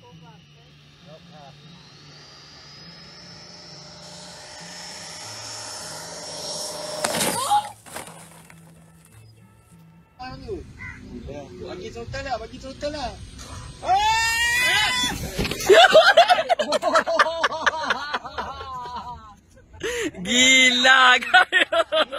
Bagi total lah, bagi total lah. Gila kayo.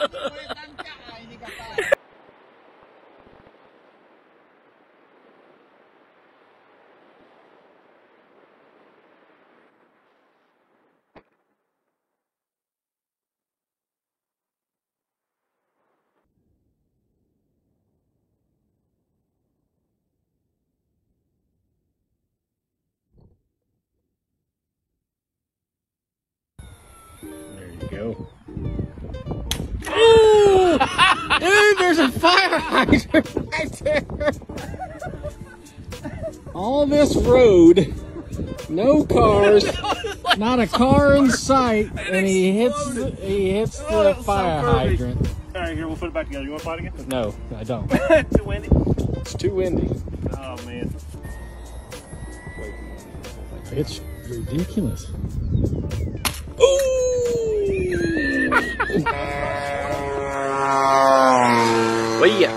There you go. Ooh! Dude, there's a fire hydrant right there. All this road, no cars, not a car in sight, and he hits the fire hydrant. All right, here, we'll put it back together. You want to fight again? No, I don't. Too windy? It's too windy. Oh, man. It's ridiculous. Olha!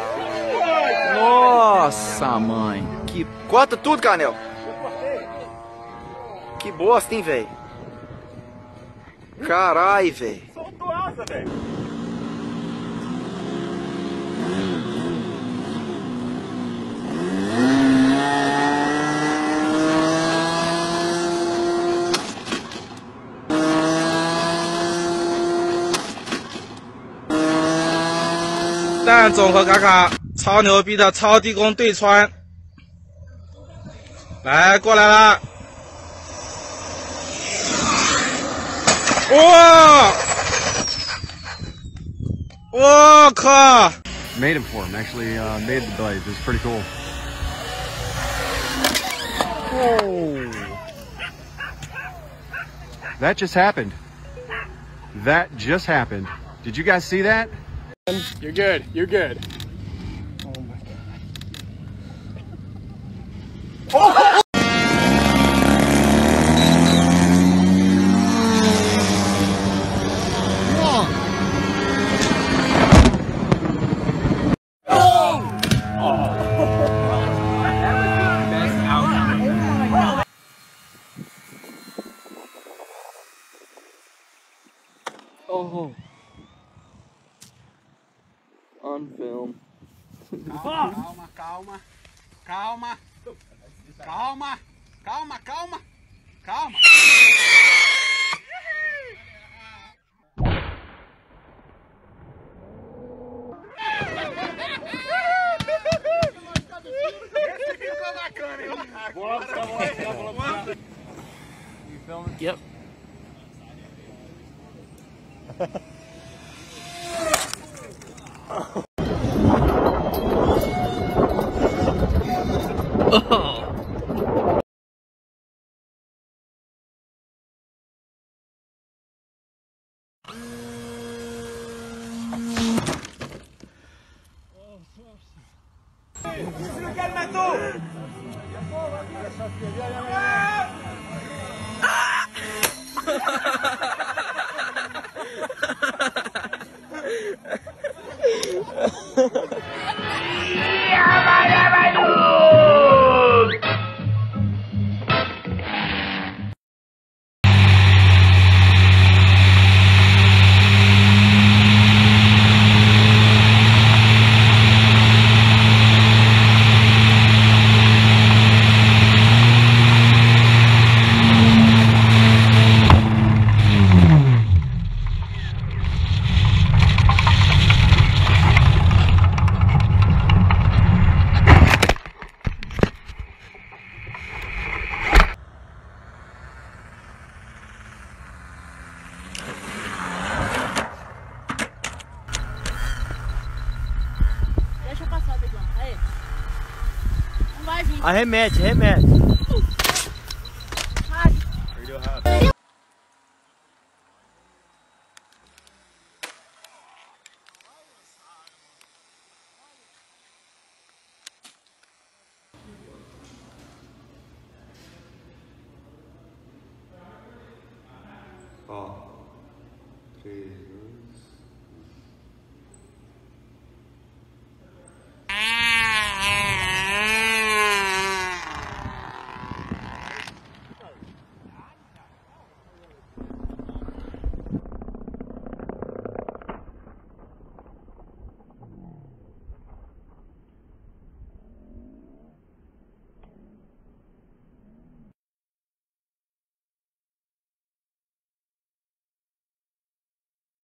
Nossa, mãe! Que... Corta tudo, Canel! Que bosta, hein, velho? Carai, velho! Soltou asa, velho! 但综合看看，超牛逼的超低空对穿，来过来了，哇！我靠 Made him for him. Actually, made the blade. It was pretty cool. Oh. That just happened. That just happened. Did you guys see that? You're good. You're good. Oh my God. Oh! Oh. On film. Calma, calma, calma, calma, calma, calma, calma. Esse ficou bacana, hein? You filming? Yep. Oh. Arremete, arremete. 4, 3,